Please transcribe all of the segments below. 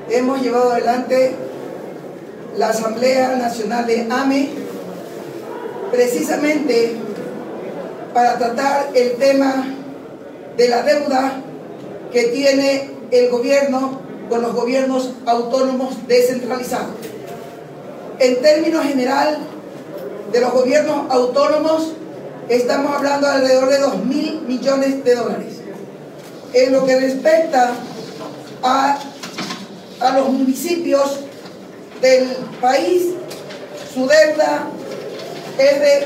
hemos llevado adelante la Asamblea Nacional de AME precisamente para tratar el tema de la deuda que tiene el gobierno con los gobiernos autónomos descentralizados. En términos general, de los gobiernos autónomos estamos hablando de alrededor de 2.000 millones de dólares. En lo que respecta a los municipios del país, su deuda es de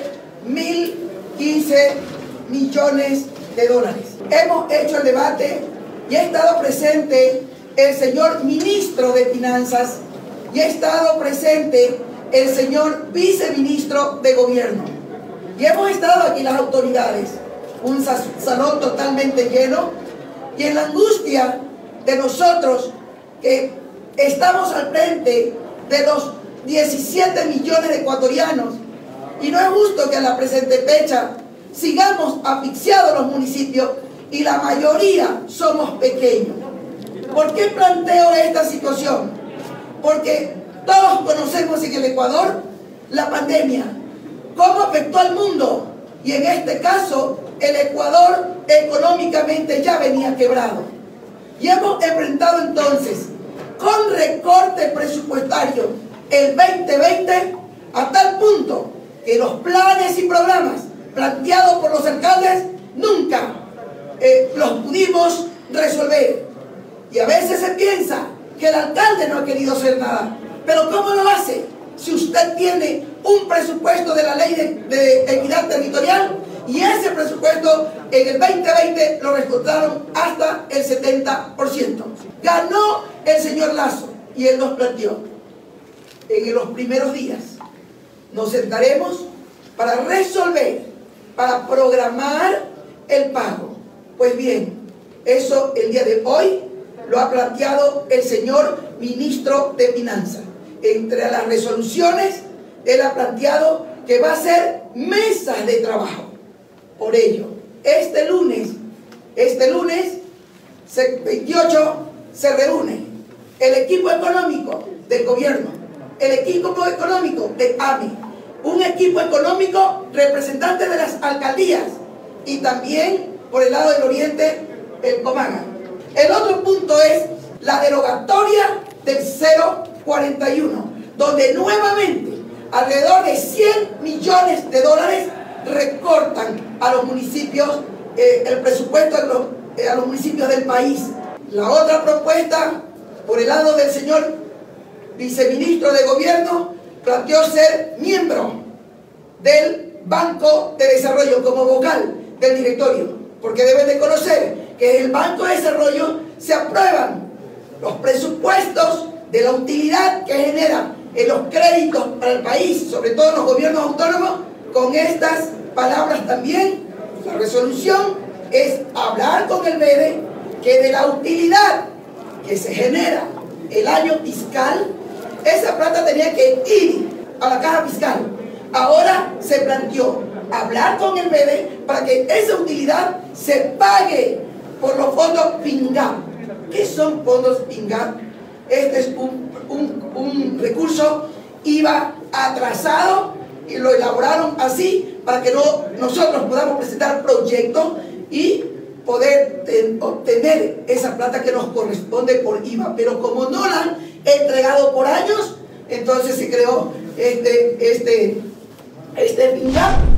1.015 millones de dólares. Hemos hecho el debate y ha estado presente el señor ministro de Finanzas y ha estado presente el señor viceministro de Gobierno. Y hemos estado aquí las autoridades, un salón totalmente lleno, y en la angustia de nosotros que estamos al frente de los 17 millones de ecuatorianos, y no es justo que a la presente fecha sigamos asfixiados los municipios y la mayoría somos pequeños. ¿Por qué planteo esta situación? Porque todos conocemos en el Ecuador la pandemia, cómo afectó al mundo, y en este caso el Ecuador económicamente ya venía quebrado. Y hemos enfrentado entonces con recorte presupuestario el 2020 a tal punto que los planes y programas planteados por los alcaldes nunca los pudimos resolver. Y a veces se piensa que el alcalde no ha querido hacer nada. Pero ¿cómo lo hace? Si usted tiene un presupuesto de la ley de equidad territorial y ese presupuesto en el 2020 lo recortaron hasta el 70%. Ganó el señor Lazo y él nos planteó: en los primeros días nos sentaremos para resolver, para programar el pago. Pues bien, eso el día de hoy lo ha planteado el señor ministro de Finanzas. Entre las resoluciones, él ha planteado que va a ser mesas de trabajo. Por ello, este lunes 28 se reúne el equipo económico del gobierno, el equipo económico de AME, un equipo económico representante de las alcaldías y también por el lado del oriente el Comaga. El otro punto es la derogatoria del 041, donde nuevamente alrededor de 100 millones de dólares recortan a los municipios, el presupuesto a los municipios del país. La otra propuesta, por el lado del señor viceministro de Gobierno, planteó ser miembro del Banco de Desarrollo como vocal del directorio, porque deben de conocer que en el Banco de Desarrollo se aprueban los presupuestos de la utilidad que generan en los créditos para el país, sobre todo en los gobiernos autónomos, con estas palabras también. La resolución es hablar con el BEDE que de la utilidad que se genera el año fiscal, esa plata tenía que ir a la caja fiscal. Ahora se planteó hablar con el BEDE para que esa utilidad se pague por los fondos PINGAP. ¿Qué son fondos PINGAP? Este es un recurso IVA atrasado y lo elaboraron así para que nosotros podamos presentar proyectos y poder obtener esa plata que nos corresponde por IVA. Pero como no la han entregado por años, entonces se creó este PINGAP